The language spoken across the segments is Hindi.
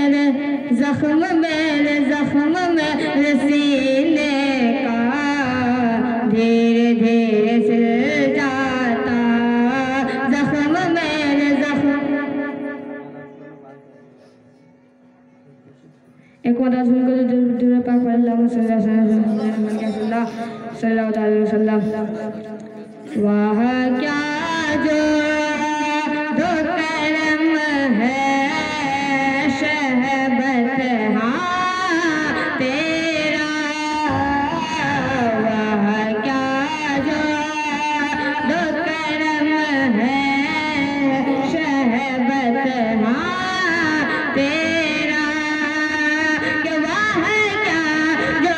जख्म मेरे सीने का धीरे धीरे सिल जाता, जख्म मेरे जख्म। एक और आज़म को दूर पाक अल्लाह सल्लल्लाहु अलैहि वसल्लम। वाह क्या जो दो करम है शहबत हाँ तेरा, वाह क्या जो दो करम है शहबत हाँ तेरा, कि वाह क्या जो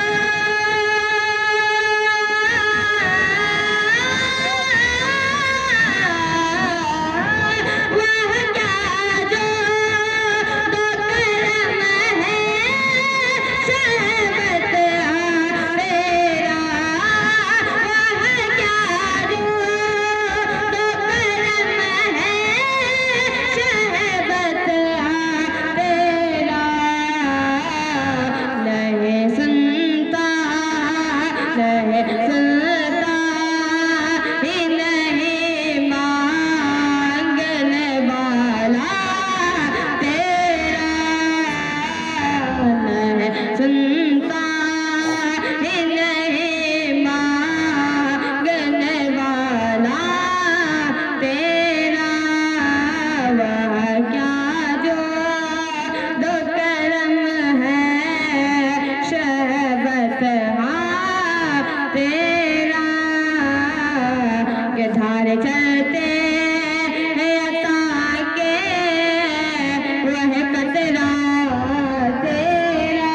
धारे चलते हैं अता के वह कतरा तेरा,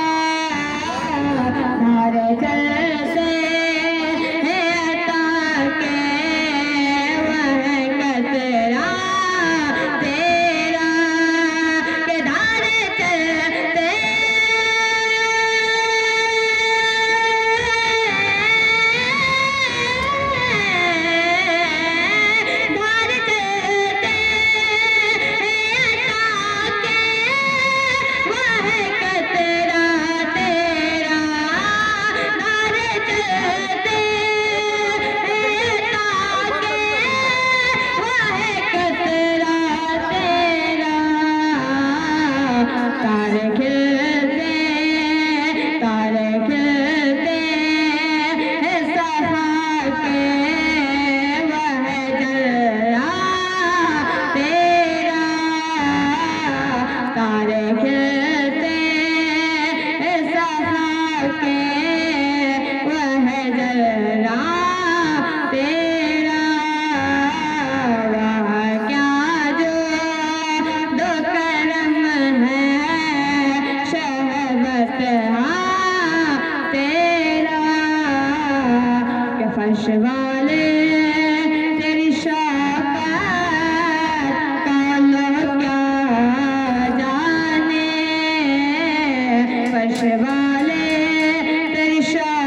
धारे चलते हैं अता के वह कतरा तेरा, के धारे चलते फर्श वाले तेरी शौकत का लोग क्या जाने, फर्श वाले तेरी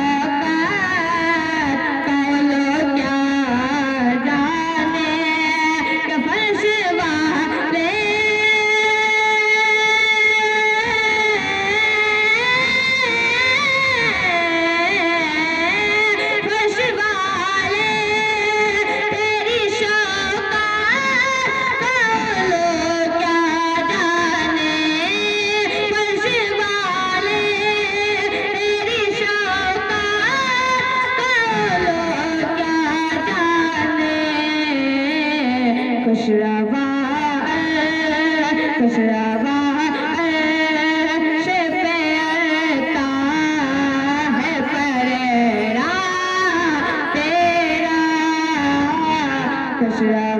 शौकत का लोग क्या जाने, कि फर्श वाले खुशरवा पे आता है परेरा तेरा, खुशरवा